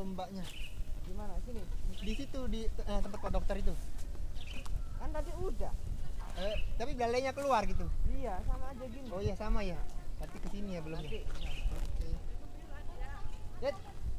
mbaknya. Gimana sini? Di situ di tempat Pak Dokter itu. Kan tadi udah. Tapi belalainya keluar gitu. Iya, sama aja gini. Oh iya sama ya. Berarti kesini ya belum Nanti. ya. Oke. Lihat.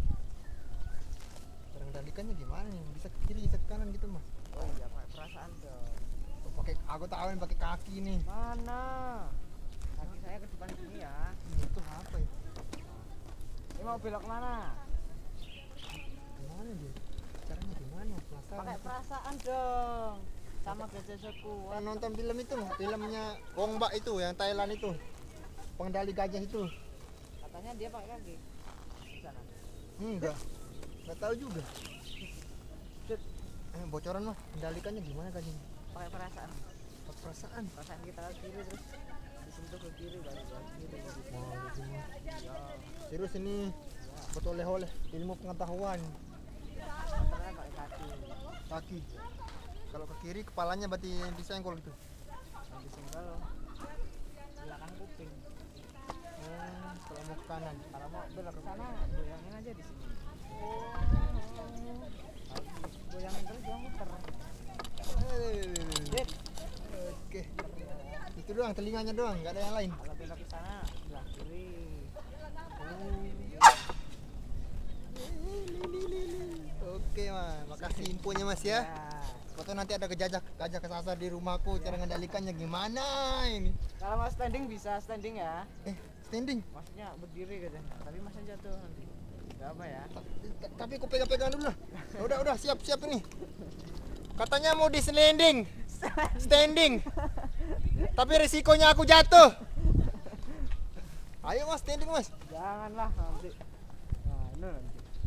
Cara mengendalikannya gimana nih? Bisa ke kiri, bisa ke kanan gitu mas. Oh iya, pakai perasaan dong. Oh, pakai aku tahu nih pakai kaki nih. Mana? Kaki saya ke depan sini ya. Itu apa ya? Ini mau belok mana? Gimana dia? Caranya gimana? Penasaran. Pakai aku. perasaan dong. Sama gajah sekuat. Nonton film itu, filmnya Wong Bak itu yang Thailand itu. Pengendali gajah itu. Katanya dia pakai kaki. Di sana. Enggak tahu juga. Bocoran mah, kendalikannya gimana gajahnya? Pakai perasaan. Pakai perasaan. Perasaan kita ke kiri terus disentuh ke kiri baru ke kiri. Wah, gitu mah. Ya. Terus ini buat oleh-oleh ilmu pengetahuan. Antara pakai kaki. Kaki. Kalau ke kiri kepalanya berarti disenggol gitu. Yang disenggol belakang kuping. Kalau mau ke kanan. Kalau mau belok ke sana goyangin aja di sini. Goyangin terus jangan muter. Dit. Oke. Itu doang telinganya doang, nggak ada yang lain. Kalau belok ke sana belah kiri. Oke mas, makasih infonya mas ya. Foto nanti ada gajah kesasar di rumahku, cara mengendalikannya gimana ini? Kalau mau standing bisa standing ya. Standing. Maksudnya berdiri katanya. Tapi masnya jatuh nanti. Gak apa ya. Tapi aku pegang-pegang dulu lah. Udah siap ini. Katanya mau di standing. Tapi resikonya aku jatuh. Ayo mas, standing mas. Janganlah nanti. Nah, ini nanti.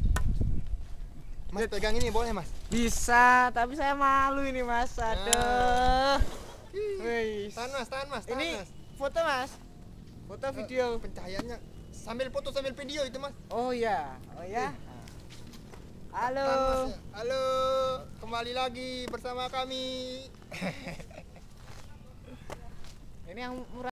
Mas pegang ini boleh mas? Bisa, tapi saya malu ini mas. Aduh. Wih. Tahan mas. Ini foto mas. Foto video. Pencahayaannya sambil foto sambil video itu mas. Oh ya. Halo. Tahan, mas, ya. Halo. Kembali lagi bersama kami. Ini yang murah.